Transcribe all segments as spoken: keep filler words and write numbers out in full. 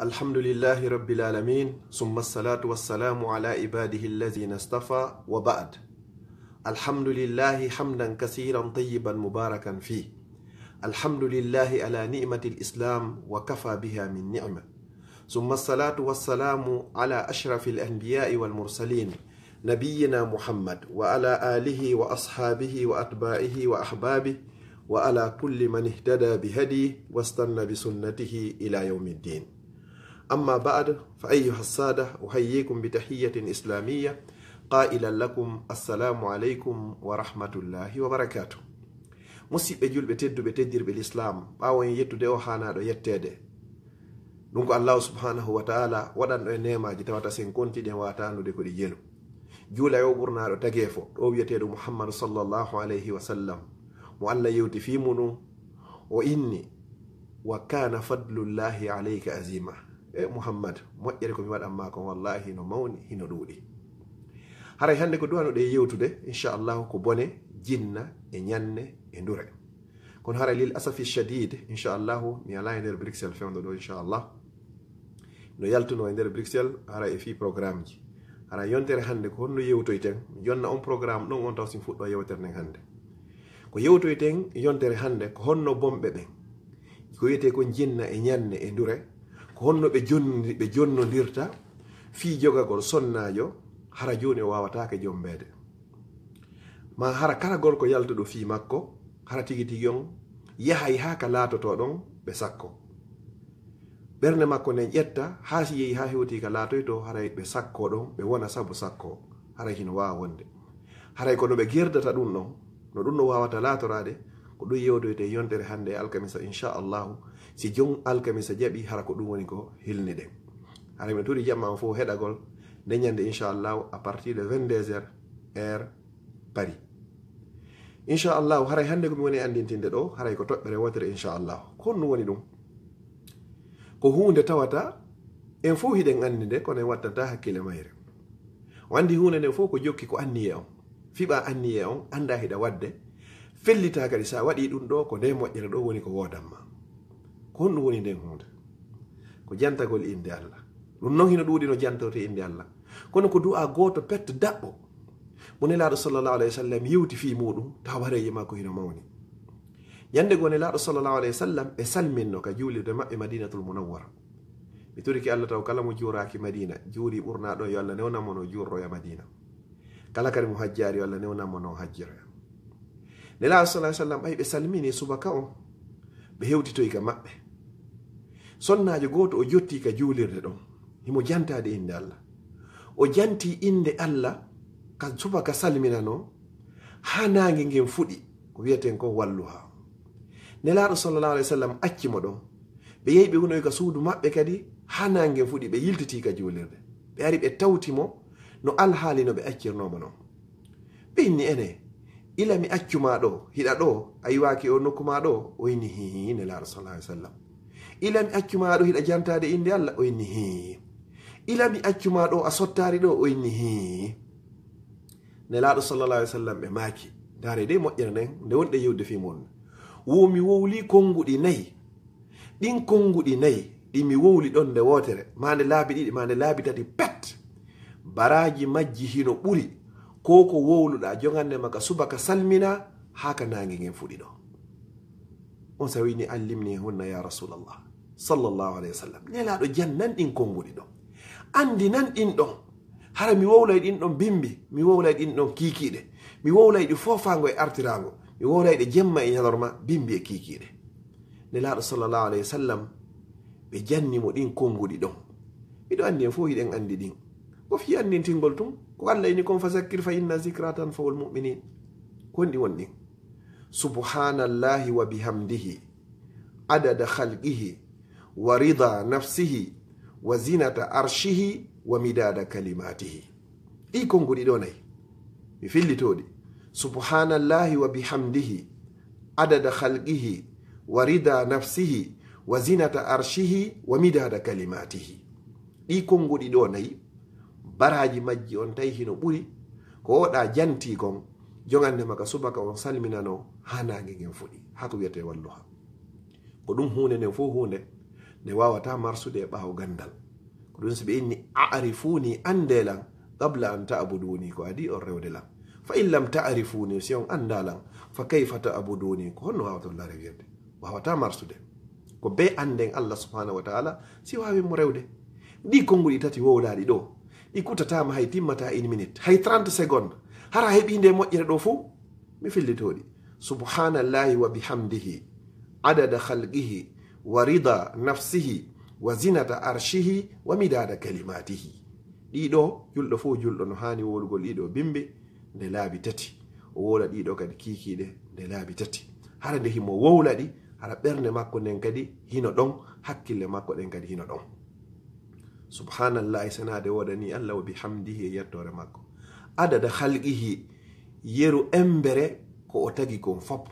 Alhamdulillahi rabbil alamin, summa salatu wassalamu ala ibadihi allazina istafa wa ba'd. Alhamdulillahi hamdan kasiran tayyiban mubarakan fi. Alhamdulillahi ala ni'matil islam wa kafa biha min ni'ma. Summa salatu wassalamu ala ashrafil anbiya'i wal mursalin, nabiyyina Muhammad wa ala alihi wa ashabihi wa atba'ihi wa ahbabihi wa ala kulli man ihtada bihadi wastanna bisunnatihi ila yawmiddin. أما بعد فأيها السادة أحييكم بتحية إسلامية قائلا لكم السلام عليكم ورحمة الله وبركاته. مسيب جول بتدو بتدير بالإسلام باوين يتو ديو حانا دو يتدي نونكو الله سبحانه وتعالى ودن نيما جتواتا سنكونتي دي واتانو دي كو دي جيلو جولا يوبرنا دو تغيفو دو يتدو محمد صلى الله عليه وسلم وأن يوتي في منو وإني وكان فضل الله عليك أزيما. E Muhammad moƴƴere ko mi waɗan ma kon wallahi no mawni hino ɗuuɗi. Haray hannde ko duwano ɗe yewtude inchallahu ko bone jinna e ñanne e ndure. Kono haray lil asafi shadid inchallahu mi ala e nder Bruxelles fewndo ɗo inchallah no yaltuno e nder Bruxelles hara e fi programme ji. Hara yontere hannde ko honno yewtoyten mi jonna on programme ɗon on taw sin fuɗɗo yewtere nden hannde ko yewtoyten yontere hannde ko honno bomɓe ɓen ko wiyete ko jinna e ñanne e ndure honno ɓe jonni ɓe jonnodirta fii jogagol sonnajo hara joni o wawatake jombede ma hara kala gorko yaltuɗo fii makko hara tigi tigi on yahay ha ka laatoto ɗon ɓe sakko ɓernde makko nden ƴetta ha si yehi ha hewti ka laatoyto haray ɓe sakko ɗon ɓe wona sabu sakko haray hino wawa wonde haray kono ɓe gerdata ɗum ɗon no ɗum no wawata laatorade ko ɗum yewdoyte yontere hannde alkamisa inchallahu si jon alkamisa jaɓi hara ko ɗum woni ko hilni ɗen hara mi turi jamma fof heɗagol nde ñande inchallahu à partir de vingt-deux heures heure Paris inchallahu haray hannde komi woni andintinde ɗo haray ko toɓɓere wotere inchallahu ko honɗum woni ɗum ko hunde tawata en fof hiɗen anndi nde kono en wattanta hakkille mayre o anndi hunde nden fof ko jokki ko anniye on fiɓa anniye on anda hiɗa wadde fellita kadi sa waɗi ɗum ɗo ko nde moƴƴere ɗo woni ko wodanma ko honɗum woni nden hunde ko jantagol inde Allah ɗum noon hino ɗuuɗi no jantorte inde Allah kono ko du'a goto petto daɓɓo mo nelaɗo sallallahu alayhi wa sallam yewti fi muɗum taw hareji makko hino mawni ñande go nelaɗo sallallahu alayhi wa sallam ɓe salminno ka juulirde maɓɓe madinatul munawwara mi turiki Allah taw kala mo juuraki madina juuri ɓurna ɗo yo Allah newnanmo no juurroya madina kala kadi mo hajjari yo Allah newnanmo no hajjiroya nelaɗo sallallahu alayhi wa sallam ɓay ɓe salmini subaka on ɓe hewtitoy ka maɓɓe sonnajo goto o jotti ka juulirde ɗon himo jantade inde Allah o janti inde Allah ka subaka salminano ha nangue ngen fuɗi ko wiyeten ko walluha nelaɗo sallallahu alayhi wa sallam accimo ɗon ɓe yehi ɓe wonoy ka suudu maɓɓe kadi ha nangue ngen fuɗi ɓe yiltiti ka juulirde ɓe ari ɓe tawtimo no alhaali no ɓe accirnomo noon ɓe inni ene ila mi accuma ɗo hiɗa ɗo a yiwaki o nokkuma ɗo o inni hihi nelaɗo sallallahu alayhi wa sallam ila mi accuma ɗo hiɗa jantade inde Allah o inni hi ila mi accuma ɗo a sottari ɗo o inni hi nelaɗo sallallahu alayhi wa sallam ɓe maaki dare de moƴƴere nden nde wonɗe yewde fi mon womi wowli konguɗi nayyi ɗin konguɗi nayyi ɗi mi wowli ɗon nde wotere mande laabi ɗiɗi mande laabi tati pet baraji majji hino ɓuri ko ko wowluɗa jogande maka subaka salmina haka nangue ngen fuɗi ɗo on sa wini allimni hunna ya rasulallah sallallahu alayhi wa sallam nelaɗo jan nan ɗin konguɗi ɗon andi nan ɗin ɗon hara mi wowlay ɗin ɗon bimbi mi wowlay ɗin ɗon kikiɗe mi wowlay ɗi fofango e artirago mi wowlay ɗe jemma e ñalorma bimbi e kikiɗe nelaɗo sallallahu alayhi wa sallam ɓe jannimo ɗin konguɗi ɗon miɗo andi en fof hiɗen andi ɗin ko fi andintingol tum ko Allah ini kon fazakkir fa inna zikra tanfa'ul mu'minin kondi wonni subhanallahi wa bihamdihi adada khalqihi wa rida nafsihi wa zinata arshihi wa midada kalimatihi ɗi konguɗi ɗo nayi mi fillitoɗi subhanallahi wa bihamdihi adada khalqihi wa rida nafsihi wa zinata arshihi wa midada kalimatihi ɗi konguɗi ɗo nayi baraji majji on tawi hino ɓuri ko oɗa janti kon jogande maka subaka on salminano ha nangue ngen fuɗi hako wiyete walluha ko ɗum hunde nden fof hunde nde wawata marsude e ɓawo gandal ko ɗum so ɓe inni arifuni andelan qabla an ta'buduni ko adi on rewde lan fa in lam ta'rifuni si on andalan fa kayfa ta'buduni ko honno wawata lare wirde wawata marsude ko be anden Allah subhanahu wa ta'ala si wawi mo rewde ɗi konguɗi tati wowlaɗi ɗo ɗi kutatama hay timmata une minute hay trente secondes hara heɓi nde moƴƴere ɗo fuu mi fillitoɗi subhanallahi wa bihamdihi adada khalqihi wa rida nafsihi wa zinata arshihi wa midada kalimatihi ɗiɗo julɗo fo julɗo no hani wolugol ɗiɗo bimbe nde laabi tati o wola ɗiɗo kadi kikiɗe nde laabi tati hara nde himo wowla ɗi hara ɓernde makko nden kadi hino ɗon hakkille makko ɗen kadi hino ɗon subhanallahi sanade wodani Allah wa bihamdihi e yettore makko adada khalqihi yeru embere ko o tagi kon fop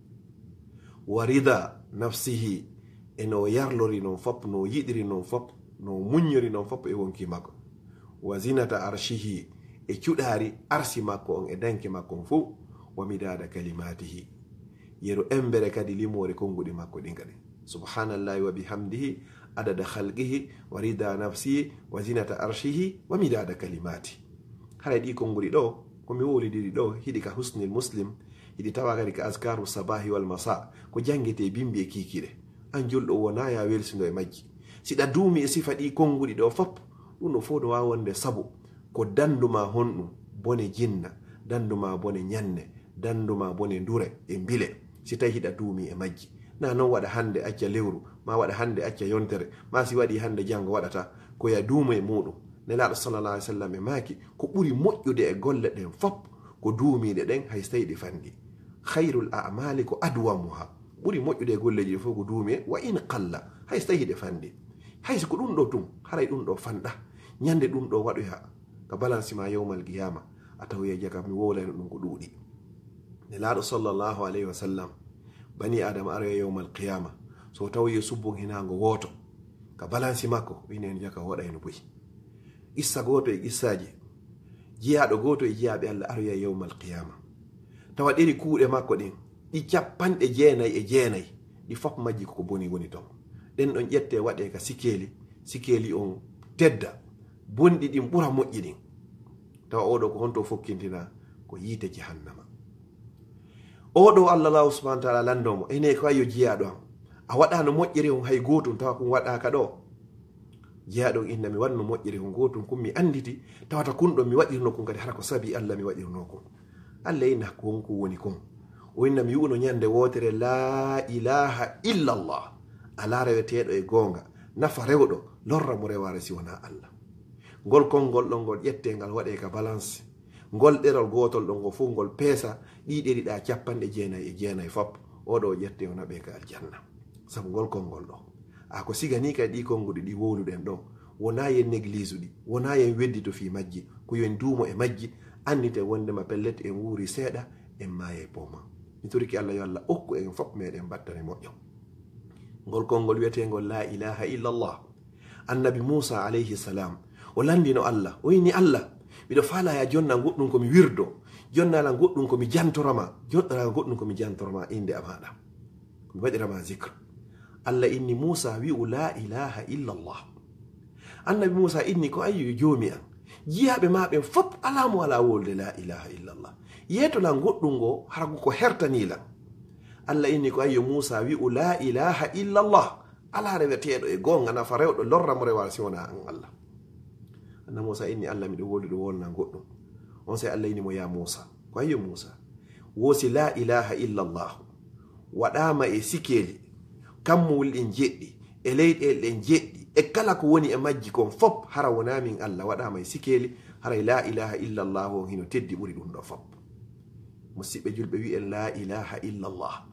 wa rida nafsihi eno yarlori non fop no yiɗiri non fop no muññori non fop e wonki makko wa zinata arshihi e cuɗari arsi makko on e danke makko on fuu wa midada kalimatihi yeru embere kadi limore konguɗi makko ɗin kadi subhanallahi wa bihamdihi adada khalqihi wa rida nafsihi wa zinata arshihi wa midada kalimati hara ɗi konguɗi ɗo komi wolidiri ɗo hiɗi ka husnil muslim hiɗi tawa kadi ka askaru sabahi wal masa ko jangete bimbi e kikiɗe an julɗo wona ya welsido e majji siɗa duumi e sifa ɗi konguɗi ɗo fop ɗum ɗo fo no wawi wonde sabu ko danduma honɗum bone jinna danduma bone ñanne danduma bone ndure e bile si tawi hiɗa duumi e majji na noon waɗa hande acca lewru ma waɗa hande acca yontere ma si waɗi hande janngo waɗata koya duuma e muɗum nelaɗo sallallah alih w sallam e maaki ko ɓuri moƴƴude e golle ɗen fop ko duumiɗe ɗen hay so tawi ɗi fandi hayrul amali ko adwamuha ɓuri moƴƴude e golleji ɗi fof ko duumi e wa in qalla hay so tawi ɗe fandi hayso ko ɗum ɗo tun haray ɗum ɗo fanɗa ñande ɗum ɗo waɗoya ka balance ma yawmal qiyama a tawoye jaga mi wowlayno ɗum ko ɗuuɗi nelaɗo sallllahu alayhi wa sallam bani adama aroya yawmal qiyama so tawoye subbon hinago woto ka balance makko winen jaka waɗayno boyi issa goto e qissaji jiyaɗo goto e jiyaɓe Allah aroya yawmal qiyama tawa ɗeri kuuɗe makko ɗin ɗi capanɗe jeenayi e jeenayi ɗi fop majji koko boni woni ton ɗen ɗon ƴette waɗe ka sikeli sikeli on tedda bonɗi ɗin ɓura moƴƴi ɗin tawa oɗo ko honto fokkintina ko yiite jahannama oɗo Allah lahu subhanahu wa ta'ala landomo ene ko ayo jiyaɗo am a waɗano moƴƴere on hay gotum tawa kum waɗaka ɗo jiyaɗon inna mi wanno moƴƴere on gotum kum mi anditi tawata kun ɗo mi waɗirno kum kadi hara ko sabi Allah mi waɗirno kum Allah inna ko wonko woni kum o inna mi yu'uno ñande wotere la ilaha illa Allah ala reweteɗo e gonga nafa rewɗo lorra mo reware si wona Allah ngol konngol ɗon ngol ƴette ngal waɗe ka balance ngol ɗerol gotol ɗon ngo fof ngol peesa ɗi ɗeriɗa capanɗe jeenayi e jeenayi fop oɗo ƴette o naɓe ka aljanna sabu ngol konngol ɗo a ko sigani kadi ɗi konguɗi ɗi wowluɗen ɗon wona yen néglige ɗi wona yen weddito fi majji ko yen duumo e majji annite wondema pellete en wuuri seeɗa en maaye poma mi toriki Allah yo Allah okku en fop meɗen battane moƴƴo ngol konngol wiyetengol la ilaha illallah annabi Musa alayhi salam o landino Allah o yini Allah miɗo falaya jonna goɗɗum komi wirdo jonnala goɗɗum komi jantorama jonnala goɗɗum komi jantorama inde amaɗa komi waɗirama zicre Allah inni Musa wi'u la ilaha illallah annabi Musa inni ko ayyu joomi an jiyaɓe maɓen fop alamu ala wolde la ilaha illallah yetola goɗɗum ngo harago ko hertanila Allah inni ko ayyo Musa wi'u la ilaha illallah ala reweteɗo e gonga nafa rewɗo lorra mo rewal si wona an Allah annabi Musa inni Allah miɗo woluɗo wonna goɗɗum on say Allah inni mo ya Musa ko ayyo Musa wosi la ilaha illallah waɗama e sikeli kammowol ɗin jeɗɗi e leyɗel ɗen jeɗɗi e kala ko woni e majji kon fop hara wona min Allah waɗama e sikeli haray la ilaha illallah on hino teddi ɓuri ɗum ɗo fop musidɓe julɓe wi'en la ilaha illallah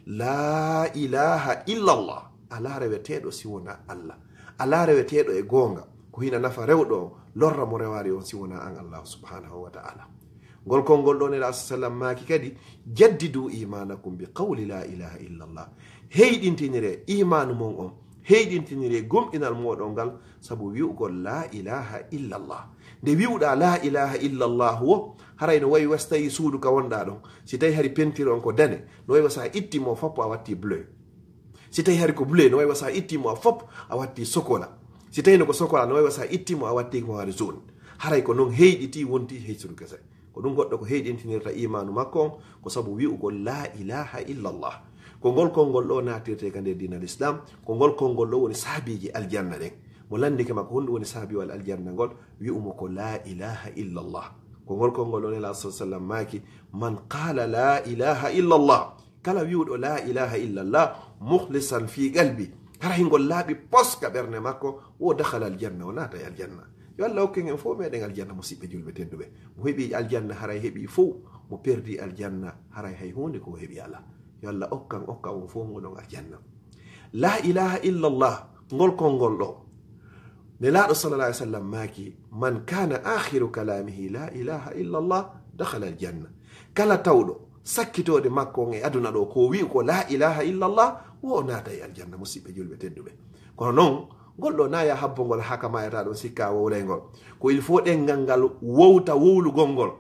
la ilaha illallah ala reweteɗo si wona Allah ala reweteɗo e gonga ko hina nafa rewɗo on lorra mo rewari on si wona an Allah subhanahu wa ta'ala ngol konngol ɗon e sallam maaki kadi jaddidu imanakum bi qawli la ilaha illallah heyɗintinire imanu mon on heyɗintinire gomɗinal moɗon ngal sabu wi'ugol la ilaha illallah nde wi'uɗa la ilaha illallah wo haray no wayi was tawi suudu ka wonɗa ɗon si tawi hari pentire on ko dane no wayi wasa ittimo foppo a watti bleu si tawi hari ko bleu no way wasa ittimo a fop a watti sokola si tawi no ko sokola no way wasa ittimo a watti ko wari zone haray ko non heyɗiti wonti heysuru kese ko ɗum goɗɗo ko heyɗintinirta imanu makko on ko sabu wi'ugol la ilaha illallah ko ngol konngol ɗo natirte ka nder dinal islam ko ngol konngol ɗo woni saabiji aljanna ɗen mo landike makko honɗum woni saabiwal aljanna ngol wi'umo ko la ilaha illallah ko ngol konngol ɗo nela sa sallam maaki man qala la ilaha illallah kala wi'uɗo la ilaha illallah mukhlisan fi qalbi hara hingol laaɓi poska ɓernde makko wo dakhala aljanna o naata e aljanna yo allah hokken en fof meɗen aljanna musidɓe julɓe tedduɓe mo heeɓi aljanna haray heeɓi fof mo perdi aljanna haray hay hunde ko heeɓi ala yo allah okkan okka on fof moɗon aljanna la ilaha illallah ngol konngol ɗo nelaɗo sallallah alih w sallam maaki man kana akhiru kalamihi la ilaha illallah dakhala aljanna kala tawɗo sakkitode makko on e aduna ɗo ko wi ko la ilaha illallah wo naata e aljanna musidɓe julɓe tedduɓe kono noon ngol ɗo naya habbongol haka mayata ɗon sikka wowlaygol ko il faut ɗengal ngal wowta wowlugol ngol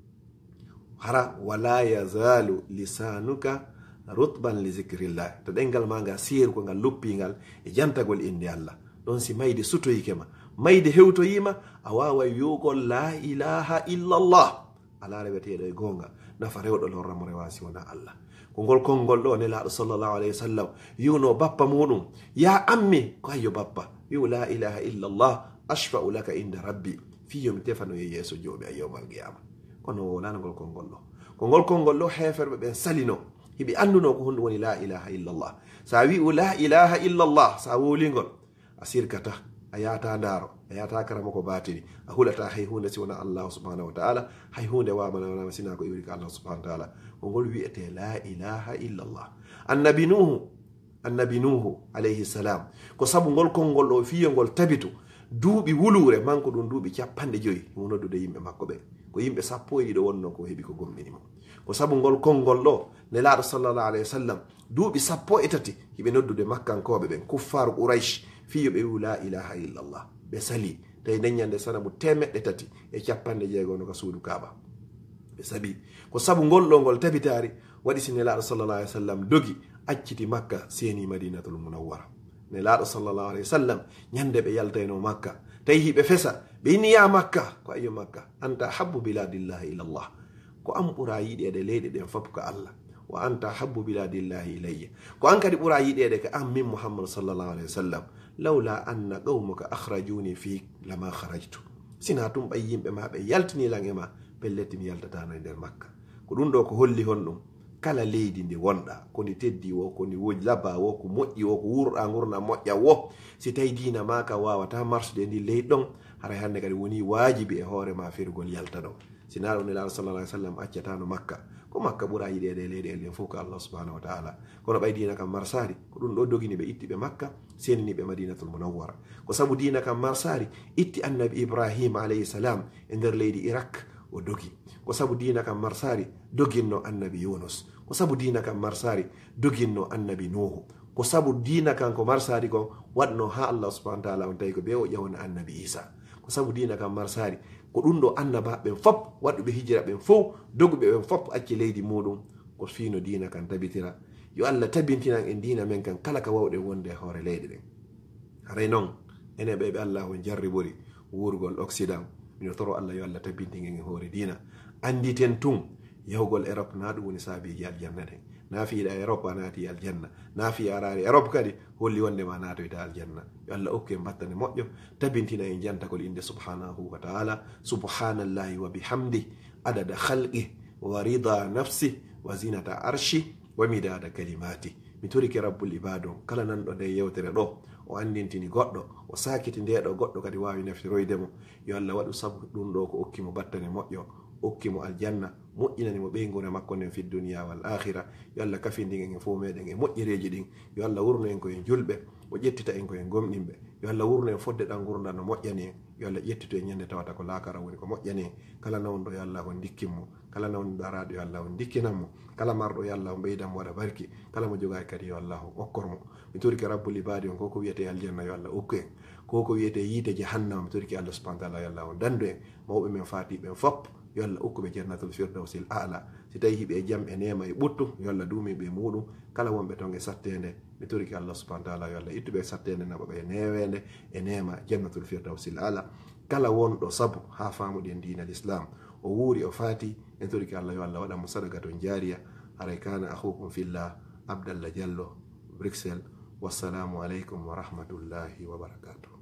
hara wala yazalu lisanuka rutban li zicrillah to ɗengal ma ngal sir ko ngal loppingal e jantagol inde allah ɗon si mayde sutoyikema mayde hewtoyima a wawa yugol la ilaha illallah ala reweteɗo e gonga nafa rewɗo lorramo rewasi wona allah ko ngol konngol ɗo nelaɗo sallllahu alayhi wa sallam yiwno bappa muɗum ya ammi ko ayyo bappa wi'u la ilaha illallah ashfa'u laka inda rabbi fiyomi tefano e yeeso jooɓi a yewmal qiyama kono wolano ngol konngol ɗo ko ngol konngol ɗo heferɓe ɓen salino hiɓe anduno ko honɗum woni la ilaha illallah sa wi'u la ilaha illallah sa wolingol a sirkata a yata ndaro a yata karama ko batini a hulata hay hunde si wona allahu subhanahu wa taala hay hunde wamanama sina ko iwri ko allah subhanahu wa taala ko ngol wiyete la ilaha illallah annabi nuhu annabi nuhu alayhi salam ko sabu ngol konngol ɗo fiyo ngol tabitu duuɓi wulure manko ɗum duuɓi capanɗe joyi mo noddude yimɓe makko ɓe ko yimɓe sappo e ɗiɗo wonno ko heeɓi ko gomminimo ko sabu ngol konngol ɗo nelaɗo sallallah alayhi wa sallam duuɓi sappo e tati hiɓe noddude makkankoɓe ɓen kuffaru qouraish fiyo ɓe wi la ilaha illallah ɓe sali tawi daññande sanamu temeɗɗe tati e capanɗe jeegono ka suudu kaaba ɓe sabi ko sabu ngol ɗo ngol tabitari waɗi si nelaɗo sallallah alih w sallam dogi acciti makka seni madinatul munawwara nelaɗo sallallahu alayhi wa sallam ñande ɓe yaltayno makka tawi hiɓe fesa ɓe inni ya makka ko ayo makka anta habbu biladillahi ilallah ko an ɓura yiɗede leyɗe ɗen fof ko allah wa anta habbu biladillahi ilayya ko an kadi ɓura yiɗede ko an min muhammad sallallahu alayhi wa sallam lawla anna qawmuka akhrajuni fi lama kharajtu sina tum ɓay yimɓe ma ɓe yaltinilan e ma pelletti mi yaltatano e nder makka ko ɗum ɗo ko holli hon ɗum kala leydi ndi wonɗa koni teddi wo koni woji labba wo ko moƴƴi wo ko wurɗa gurna moƴƴa wo si tawi dina ma ka wawata marsude ndi leydi ɗon haray hannde kadi woni wajibi e hoorema firgol yalta ɗon sina ɗo nelaɗo sallallah alih w sallam accatano makka ko makka ɓuura yiɗede leyɗe el ɗen fof ko allah subhanahu wa taala kono ɓay dina kam marsari ko ɗum ɗo dogini ɓe itti ɓe makka senini ɓe madinatul munawwara ko saabu dina kam marsari itti annabi ibrahima alayhi salam e nder leydi irak o dogi ko saabu dina kam marsari doginno annabi yunus ko saabu dina kam marsari doginno annabi nuhu ko saabu dina kan ko marsari kon waɗno ha allah subhanahu wa taala on tawi ko ɓe o ƴawna annabi isa ko saabu dina kam marsari ko ɗum ɗo annaba ɓen fop waɗuɓe hijira ɓen fof doguɓe ɓen fop acci leydi muɗum ko fiino dina kan tabitira yo allah tabintinan en dina men kan kala ka wawɗe wonde e hoore leyɗe ɗen haray noon ene ɓe ɓe allah on jarribori wurgol occident mino toro allah yo allah tabintingen e hoore dina anditen tun yahugol Europe na ɗum woni saabiji aljanna ɗen na fiiɗa Europe a naati aljanna na fi arari Europe kadi holli wondema natoyta aljanna yo allah okku en battane moƴƴo tabintina en jantagol inde subhanahu wa taala subhanallahi wa bihamdi adada khalqi wa rida nafsi wa zinata arshi wa midada kalimati mi torike rabbul ibadon kala nanɗo nde yewtere ɗo o andintini goɗɗo o sakiti ndeɗo goɗɗo kadi wawi naftiroydemo yo allah waɗu sabu ɗum ɗo ko okkimo battane moƴƴo okkimo aljanna moƴƴinanimo ɓeygure makko nden fi duniya wal akhira yo allah kafindin en fof meɗen e moƴƴereji ɗin yo allah wurno en koyen julɓe o ƴettita en koyen gomɗinɓe yo allah wurno en fodde ɗan gurdam no moƴƴani en yo allah ƴettito en ñande tawata ko lakara woni ko moƴƴani en kala nawɗo yo allah on dikkinmo kala nawɗo daraɗo yo allah on dikkinanmo kala marɗo yo allah on ɓeydanmo waɗa barki kala mo jogaki kadi yo allah on okkormo mi toriki rabbul ibadi on koko wiyete aljanna yo allah okku en koko wiyete yiite jahannama mi toriki allah subhanahu wa taala yo allah on dandu en mawɓe men fatiɓen fop yo allah okkuɓe jannatul firdausil a'la si tawi hiɓe jam e nema e ɓuttu yo Allah duumi ɓe muɗum kala wonɓe ton e sattede mi toriki Allah subhanahu wa taala yo Allah ittuɓe sattede naɓa ɓe newede e nema jannatul firdawsil ala kala wonɗo sabu ha famuɗen dinal islam o wuuri o faati en toriki Allah yo Allah waɗa mo sadagaton jariya haray kana akhukum fillah Abdallah Diallo Bruxelles wassalamu aleykum wa rahmatullahi wa barakatuh.